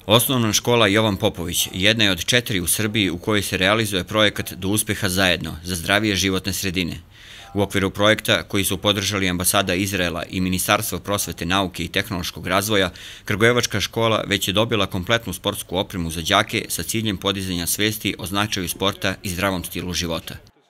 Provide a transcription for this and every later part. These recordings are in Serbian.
Osnovna škola Jovan Popović jedna je od 4 u Srbiji u kojoj se realizuje projekat Do uspeha zajedno za zdravije životne sredine. U okviru projekta, koji su podržali ambasada Izraela i Ministarstvo prosvete, nauke i tehnološkog razvoja, Kragujevačka škola već je dobila kompletnu sportsku opremu za đake sa ciljem podizanja svesti o značaju sporta i zdravom stilu života.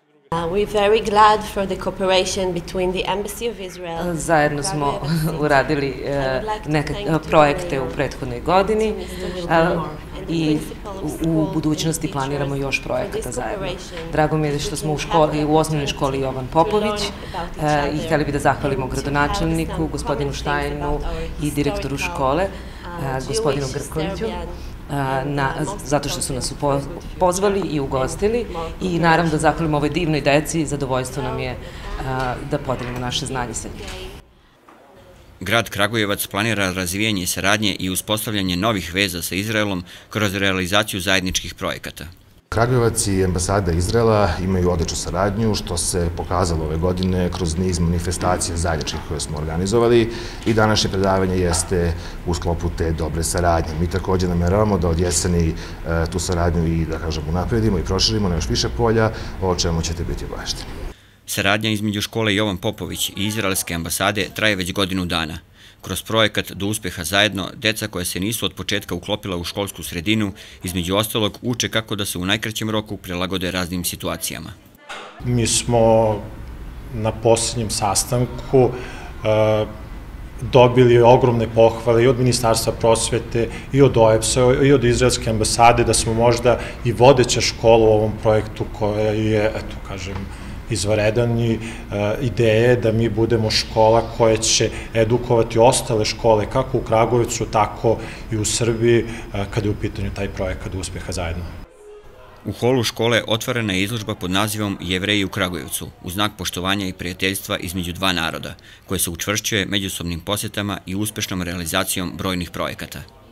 Zajedno smo uradili neke projekte u prethodnoj godini i u budućnosti planiramo još projekata zajedno. Drago mi je što smo u osnovnoj školi Jovan Popović i htjeli bi da zahvalimo gradonačelniku, gospodinu Štajnu i direktoru škole, gospodinu Grkoviću, zato što su nas pozvali i ugostili i naravno da zahvalimo ovoj divnoj deci i zadovoljstvo nam je da podelimo naše znanje sa njima. Grad Kragujevac planira razvijanje saradnje i uspostavljanje novih veza sa Izraelom kroz realizaciju zajedničkih projekata. Kragujevac i ambasada Izraela imaju odličnu saradnju, što se pokazalo ove godine kroz niz manifestacija zajedničkih koje smo organizovali i današnje predavanje jeste u sklopu te dobre saradnje. Mi također nameravamo da od jeseni tu saradnju i, da kažemo, unapredimo i proširimo na još više polja, o čemu ćete biti obavešteni. Saradnja između škole Jovan Popović i izraelske ambasade traje već godinu dana. Kroz projekat Do uspeha zajedno, deca koja se nisu od početka uklopila u školsku sredinu, između ostalog, uče kako da se u najkraćem roku prilagode raznim situacijama. Mi smo na posljednjem sastanku dobili ogromne pohvale i od Ministarstva prosvete, i od OEBS-a, i od izraelske ambasade, da smo možda i vodeća škola u ovom projektu koja je, eto, kažem, izvanredan i ideje da mi budemo škola koja će edukovati ostale škole kako u Kragujevcu, tako i u Srbiji kada je u pitanju taj projekat Do uspeha zajedno. U holu škole otvorena je izložba pod nazivom Jevreji u Kragujevcu, u znak poštovanja i prijateljstva između dva naroda, koje se učvršćuje međusobnim posjetama i uspešnom realizacijom brojnih projekata.